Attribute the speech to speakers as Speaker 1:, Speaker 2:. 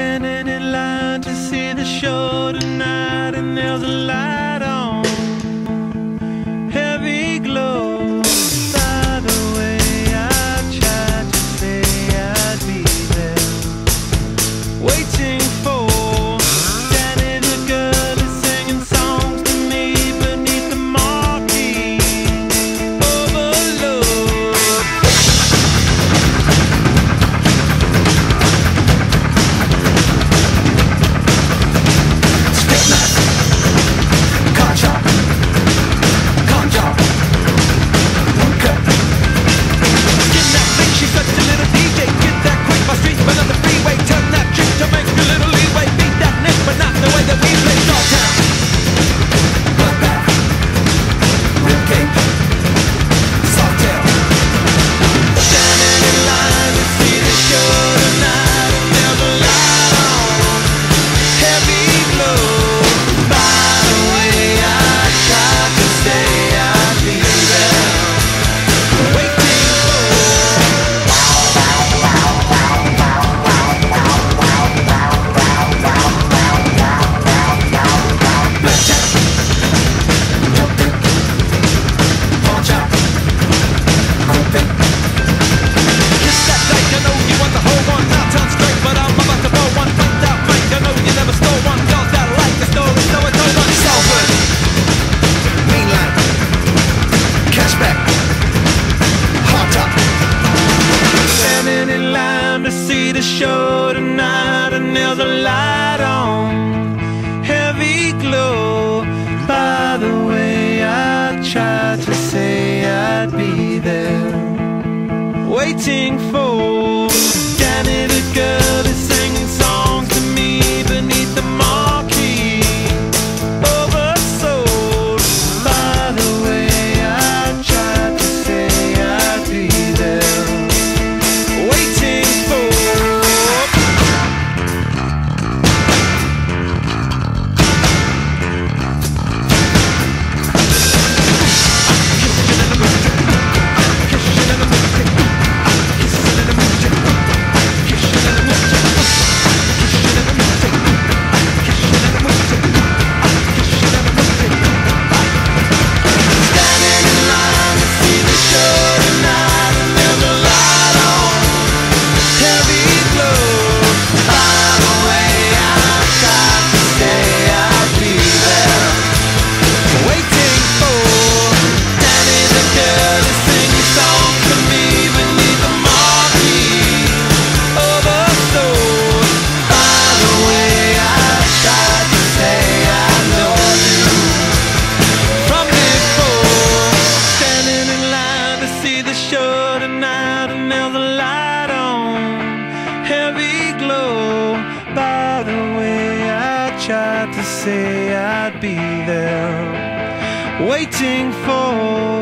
Speaker 1: Standing in line to see the show tonight, and there's a light on, heavy glow. By the way, I tried to say I'd be there, waiting for Danny the girl is singing songs to me beneath the marquee. Overload. Show tonight, and there's a light on, heavy glow. By the way, I tried to say I'd be there, waiting for Danny the girl is singing songs to me beneath the marquee. Oversold. By the way, I tried to say I'd be there, waiting for. Show tonight, and there's a light on, heavy glow. By the way, I tried to say I'd be there, waiting for